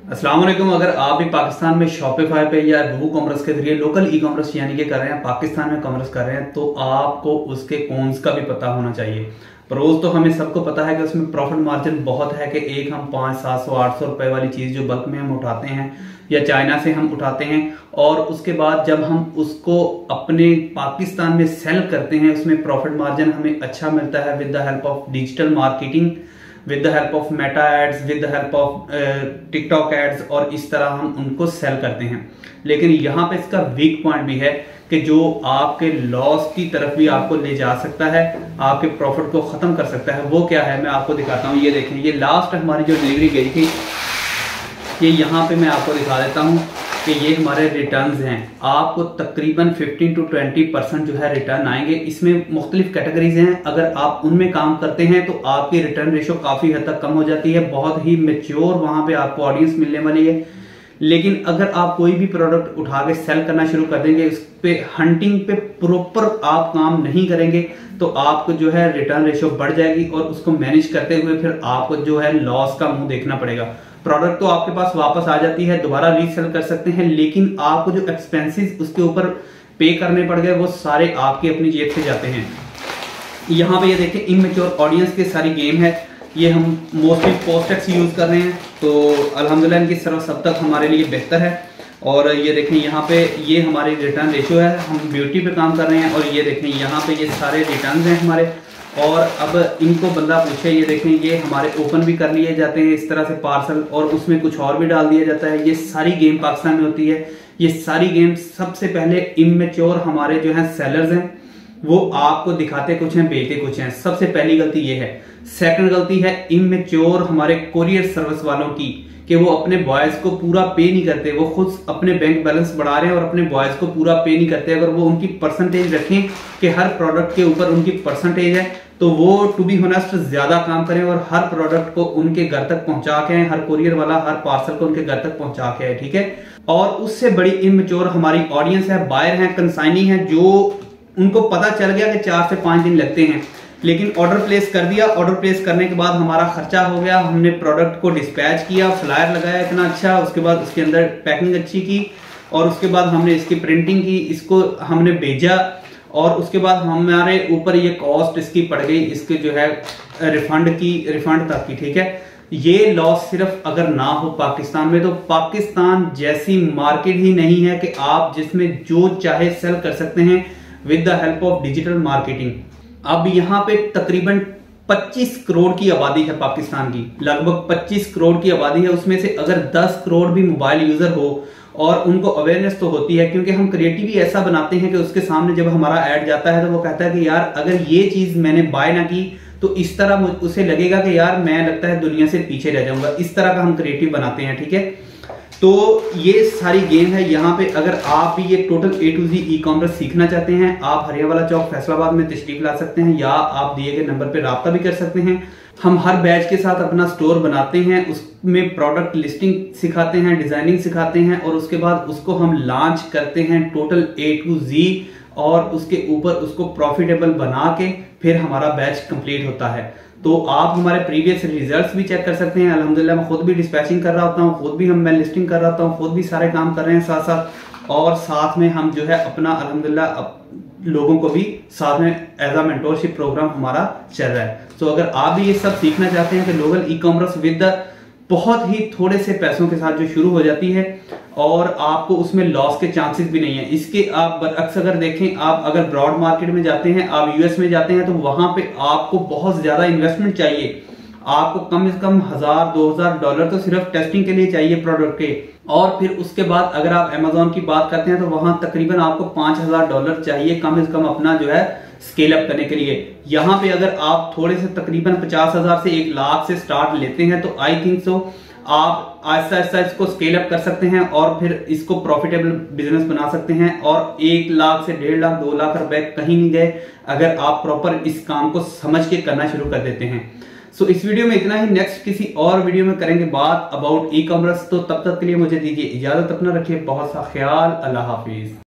अस्सलाम वालेकुम। अगर आप भी पाकिस्तान में शॉपिफाई पे या वू कॉमर्स के जरिए लोकल ई कॉमर्स यानी कि कर रहे हैं, पाकिस्तान में कॉमर्स कर रहे हैं, तो आपको उसके कॉन्स का भी पता होना चाहिए। प्रोज तो हमें सबको पता है कि उसमें प्रॉफिट मार्जिन बहुत है कि एक हम 500-700-800 रुपए वाली चीज जो बल्क में हम उठाते हैं या चाइना से हम उठाते हैं और उसके बाद जब हम उसको अपने पाकिस्तान में सेल करते हैं उसमें प्रॉफिट मार्जिन हमें अच्छा मिलता है with the help of digital marketing, with the help of Meta ads, with the help of TikTok ads, और इस तरह हम उनको सेल करते हैं। लेकिन यहाँ पे इसका वीक पॉइंट भी है कि जो आपके लॉस की तरफ भी आपको ले जा सकता है, आपके प्रॉफिट को खत्म कर सकता है। वो क्या है मैं आपको दिखाता हूँ। ये देखें, ये लास्ट हमारी जो डिलीवरी गई थी, ये यहाँ पे मैं आपको दिखा देता हूँ कि ये हमारे रिटर्न्स हैं। आपको तकरीबन 15 to 20% जो है रिटर्न आएंगे। इसमें मुख्तलिफ कैटेगरीज हैं, अगर आप उनमें काम करते हैं तो आपकी रिटर्न रेशो काफी हद तक कम हो जाती है। बहुत ही मेच्योर वहां पे आपको ऑडियंस मिलने वाली है। लेकिन अगर आप कोई भी प्रोडक्ट उठा के सेल करना शुरू कर देंगे, उस पे हंटिंग पे प्रॉपर आप काम नहीं करेंगे, तो आपको जो है रिटर्न रेशो बढ़ जाएगी और उसको मैनेज करते हुए फिर आपको जो है लॉस का मुंह देखना पड़ेगा। प्रोडक्ट तो आपके पास वापस आ जाती है, दोबारा रीसेल कर सकते हैं, लेकिन आपको जो एक्सपेंसेस उसके ऊपर पे करने पड़ गए वो सारे आपकी अपनी जेब से जाते हैं। यहाँ पे ये देखें, इमैच्योर ऑडियंस की सारी गेम है। ये हम मोस्टली पोस्टेक्स यूज कर रहे हैं, तो अल्हम्दुलिल्लाह इनकी सर्विस अब तक हमारे लिए बेहतर है। और ये देखें यहाँ पे ये हमारी रिटर्न रेशियो है, हम ब्यूटी पे काम कर रहे हैं। और ये देखें यहाँ पे ये सारे रिटर्न हैं हमारे। और अब इनको बंदा पूछे, ये देखें ये हमारे ओपन भी कर लिए जाते हैं इस तरह से पार्सल, और उसमें कुछ और भी डाल दिया जाता है। ये सारी गेम पाकिस्तान में होती है। ये सारी गेम सबसे पहले इमैच्योर हमारे जो है सेलर्स हैं, वो आपको दिखाते कुछ हैं बेचते कुछ हैं। सबसे पहली गलती ये है। सेकंड गलती है इमैच्योर हमारे कोरियर सर्विस वालों की, कि वो अपने बॉयज को पूरा पे नहीं करते। वो खुद अपने बैंक बैलेंस बढ़ा रहे हैं और अपने बॉयज को पूरा पे नहीं करते। अगर वो उनकी परसेंटेज रखें कि हर प्रोडक्ट के ऊपर उनकी परसेंटेज है, तो वो टू बी होनेस्ट ज्यादा काम करें और हर प्रोडक्ट को उनके घर तक पहुंचा के आए, हर कोरियर वाला हर पार्सल को उनके घर तक पहुंचा के आए, ठीक है। और उससे बड़ी इमैच्योर हमारी ऑडियंस है, बायर है, कंसाइनी है, जो उनको पता चल गया कि 4 से 5 दिन लगते हैं, लेकिन ऑर्डर प्लेस कर दिया। ऑर्डर प्लेस करने के बाद हमारा खर्चा हो गया, हमने प्रोडक्ट को डिस्पैच किया, फ्लायर लगाया इतना अच्छा, उसके बाद उसके अंदर पैकिंग अच्छी की, और उसके बाद हमने इसकी प्रिंटिंग की, इसको हमने भेजा, और उसके बाद हमारे ऊपर ये कॉस्ट इसकी पड़ गई, इसके जो है रिफंड तक की, ठीक है। ये लॉस सिर्फ अगर ना हो पाकिस्तान में, तो पाकिस्तान जैसी मार्केट ही नहीं है कि आप जिसमें जो चाहे सेल कर सकते हैं with the help of digital marketing. अब यहाँ पे तकरीबन 25 करोड़ की आबादी है पाकिस्तान की, लगभग 25 करोड़ की आबादी है। उसमें से अगर 10 करोड़ भी मोबाइल यूजर हो, और उनको अवेयरनेस तो होती है, क्योंकि हम क्रिएटिव ही ऐसा बनाते हैं कि उसके सामने जब हमारा ऐड जाता है तो वो कहता है कि यार अगर ये चीज मैंने बाय ना की तो इस तरह उसे लगेगा कि यार मैं लगता है दुनिया से पीछे रह जाऊंगा। इस तरह का हम क्रिएटिव बनाते हैं, ठीक है। तो ये सारी गेम है यहाँ पे। अगर आप भी ये total A to Z e commerce सीखना चाहते हैं, आप हरियावाला चौक फैसलाबाद में तशरीफ ला सकते हैं, या आप दिए गए नंबर पे राब्ता भी कर सकते हैं। हम हर बैच के साथ अपना स्टोर बनाते हैं, उसमें प्रोडक्ट लिस्टिंग सिखाते हैं, डिजाइनिंग सिखाते हैं, और उसके बाद उसको हम लॉन्च करते हैं टोटल A to Z, और उसके ऊपर उसको प्रॉफिटेबल बना के फिर हमारा बैच कंप्लीट होता है। तो आप हमारे प्रीवियस रिजल्ट्स भी चेक कर सकते हैं। अल्हम्दुलिल्लाह मैं खुद भी डिस्पैचिंग कर रहा होता हूँ, खुद भी मैं लिस्टिंग कर रहा होता हूँ, खुद भी सारे काम कर रहे हैं साथ साथ, और साथ में हम जो है अपना अल्हम्दुलिल्लाह लोगों को भी साथ में एज अ मेंटोरशिप प्रोग्राम हमारा चल रहा है। तो अगर आप भी ये सब सीखना चाहते हैं कि लोकल ई कॉमर्स विद बहुत ही थोड़े से पैसों के साथ जो शुरू हो जाती है और आपको उसमें लॉस के चांसेस भी नहीं है, इसके आप बरअक्स अगर देखें, आप अगर ब्रॉड मार्केट में जाते हैं, आप यूएस में जाते हैं, तो वहां पे आपको बहुत ज्यादा इन्वेस्टमेंट चाहिए। आपको कम से कम $1000-2000 तो सिर्फ टेस्टिंग के लिए चाहिए प्रोडक्ट के। और फिर उसके बाद अगर आप अमेजोन की बात करते हैं तो वहां तकरीबन आपको $5000 चाहिए कम से कम अपना जो है स्केल अप करने के लिए। यहाँ पे अगर आप थोड़े से तकरीबन 50,000 से 1 लाख से स्टार्ट लेते हैं, तो आई थिंक सो आप आहिस्ता आहिस्ता इसको स्केल अप कर सकते हैं और फिर इसको प्रॉफिटेबल बिजनेस बना सकते हैं। और 1 लाख से 1.5 लाख 2 लाख रुपए कहीं नहीं गए अगर आप प्रॉपर इस काम को समझ के करना शुरू कर देते हैं। सो इस वीडियो में इतना ही। नेक्स्ट किसी और वीडियो में करेंगे बात अबाउट ई कॉमर्स। तो तब तक के लिए मुझे दीजिए इजाजत, अपना रखिए बहुत सा ख्याल। अल्लाह हाफिज।